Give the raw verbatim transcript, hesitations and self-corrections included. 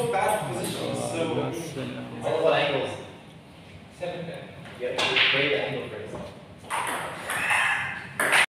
so bad positions. So All what angles? seven ten. Yeah, great angle for it.